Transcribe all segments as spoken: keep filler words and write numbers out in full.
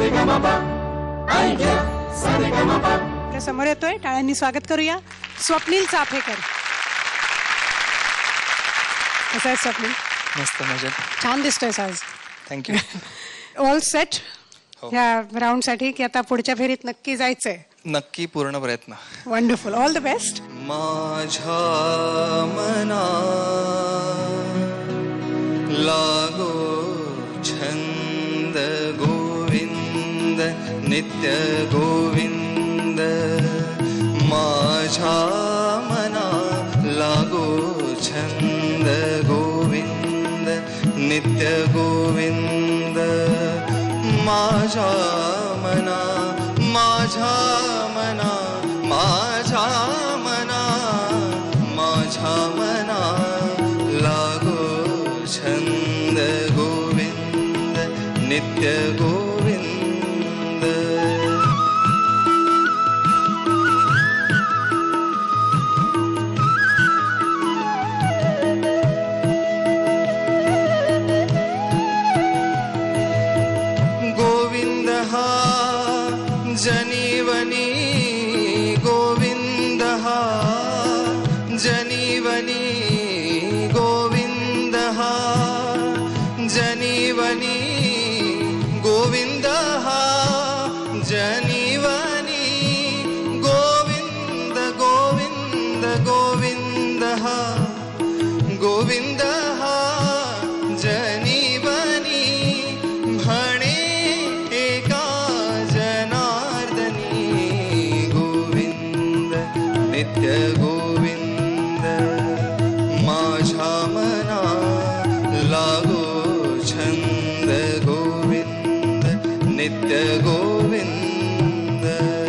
आपल्या समोर येतोय, टाळ्यांनी स्वागत करूया स्वप्नील चाफेकर. कसं आहे स्वप्नील? मस्त मजेत. छान दिसतोयस आज. थँक्यू. ऑल सेट ह्या राऊंड साठी की आता पुढच्या फेरीत नक्की जायचंय? नक्की, पूर्ण प्रयत्न. Wonderful, all the best. माझ्या मना लागो छंद गोविंद नित्य गोविंद. माझ्या मना लागो छंद गोविंद नित्य गोविंद. माझ्या मना माझ्या मना माझ्या मना माझ्या मना लागो छंद गोविंद नित्य गोविंद. गोविंद हा जनीवनी गोविंद हा जनीवनी गोविंद हा जनीवनी गोविंद हा जनीवनी गोविंद गोविंद गोविंद हा गोविंद हा जनीवनी. म्हणे एका जनार्दनी गोविंद नित्य गोविंद. माझ्या मना लागो छंद गोविंद नित्य गोविंद.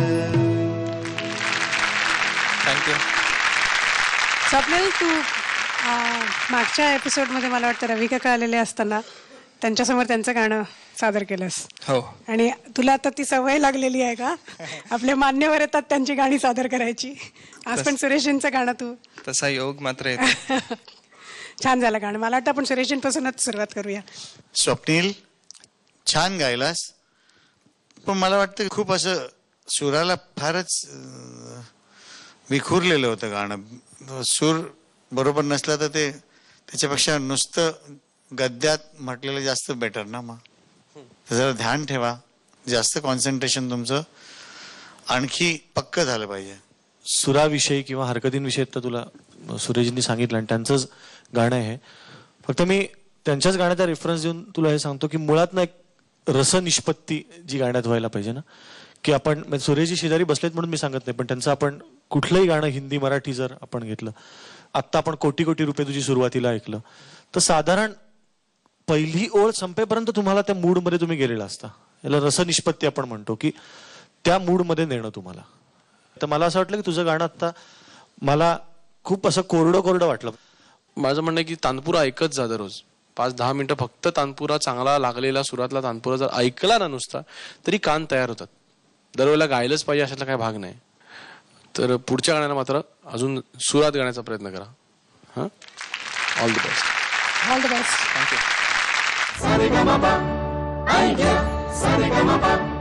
थँक्यू. स्वप्नील, तू मागच्या एपिसोडमध्ये मला वाटतं रवी काका आलेले असताना त्यांच्यासमोर त्यांचं गाणं सादर केलंस. हो. आणि तुला आता ती सवय लागलेली आहे का आपले मान्यवर येतात त्यांची गाणी सादर करायची? आज पण सुरेशजींचं गाणं तू. तसा योग मात्र येतो. छान झालं गाणं. मला वाटतं आपण सुरेशजींपासूनच सुरुवात करूया. स्वप्नील, छान गायलास, पण मला वाटतं खूप असं सुराला फारच अं, विखुरलेलं होतं गाणं. सूर बरोबर नसला तर ते त्याच्यापेक्षा नुसतं गद्यात म्हटलेलं जास्त बेटर ना. मग जरा ध्यान ठेवा, जास्त कॉन्सन्ट्रेशन तुमचं आणखी पक्क झालं पाहिजे. सुराविषयी किंवा हरकतींविषयी तर तुला सुरेशजींनी सांगितलं आणि त्यांचंच गाणं आहे. फक्त मी त्यांच्याच गाण्याचा रेफरन्स देऊन तुला हे सांगतो की मुळात ना एक रसनिष्पत्ती जी गाण्यात व्हायला पाहिजे ना, की आपण सुरेशजी शेजारी बसलेत म्हणून मी सांगत नाही, पण त्यांचं आपण कुठलंही गाणं हिंदी मराठी जर आपण घेतलं, आत्ता आपण कोटी कोटी रुपये तुझी सुरुवातीला ऐकलं, तर साधारण पहिली ओळ संपेपर्यंत तुम्हाला त्या मूडमध्ये तुम्ही गेलेला असता. याला रसनिष्पत्ती आपण म्हणतो, की त्या मूडमध्ये नेणं तुम्हाला. तर मला असं वाटलं की तुझं गाणं आत्ता मला खूप असं कोरडं कोरडं वाटलं. माझं म्हणणं आहे की तानपुरा ऐकत जा दररोज पाच दहा मिनिटं फक्त. तानपुरा चांगला लागलेला सुरातला तानपुरा जर ऐकला ना नुसता, तरी कान तयार होतात. दरवेळेला गायलंच पाहिजे अशातला काही भाग नाही. तर पुढच्या गाण्याला मात्र अजून सुरात गाण्याचा प्रयत्न करा. हां, all the best. All the best. Thank you. Sa re ga ma pa, ay yeah. Sa re ga ma pa.